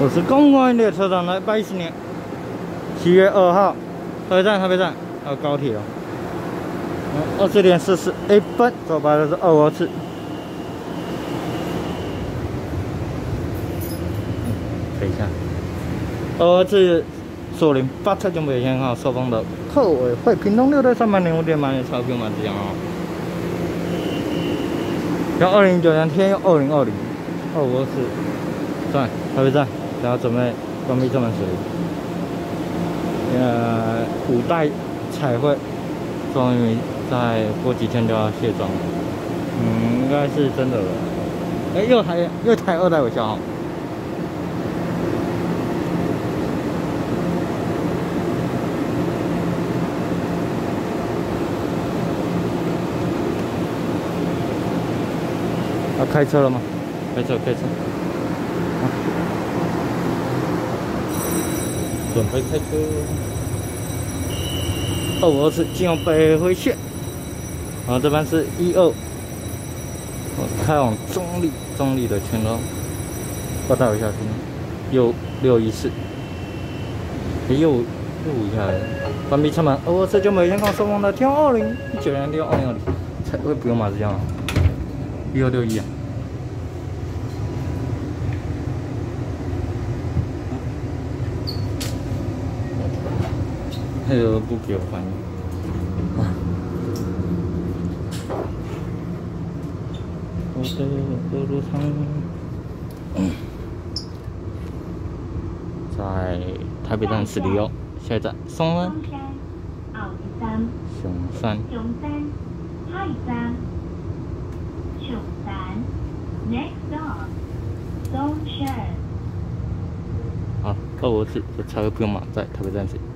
我是公馆列车站来110年7月2号，台北站，还有高铁哦。20点41分，走白的是2号次。等一下，2号次索林发车准备先号受封的客委会屏东6队300年5点满的钞票码这样哦。用2019年天用2020，2号次站台北站，然后准备关闭这门水。5代彩绘终于再过几天就要卸妆了，应该是真的了。又台2代有消耗。要开车了吗？开车。准备开车。2号次进入北回线，然后这班是12，开往中立的全高，报道一下右614，又一下，关闭车门。2号次就每天刚收工的天2019年62020，才会不用码子样啊，1661啊。他又不给我反应啊！我的路上，在台北站16，下一站松山、熊山、太山、熊山 ，Next stop， 松山。好，2号次的车不用码在台北站时。